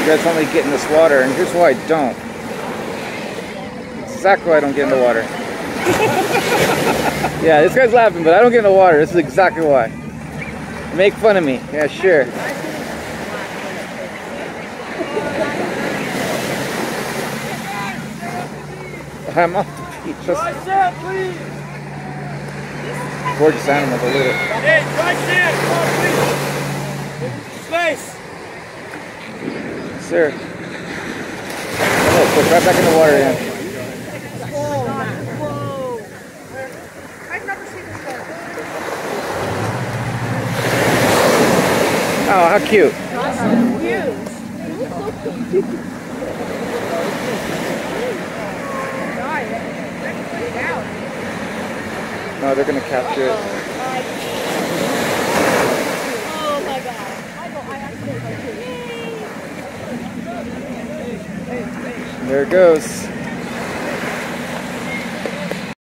You guys want me to get in this water, and here's why I don't. Exactly why I don't get in the water. Yeah, this guy's laughing, but I don't get in the water. This is exactly why. Make fun of me. Yeah, sure. I'm off the beach. Dry sand, please. Gorgeous animal, but look at it. Hey, dry sand, come on, please. Space. Sir. Oh, put right back in the water again. Whoa. I've never seen this one. Oh, how cute. That's so cute. No, they're going to capture it. Oh my god. There it goes.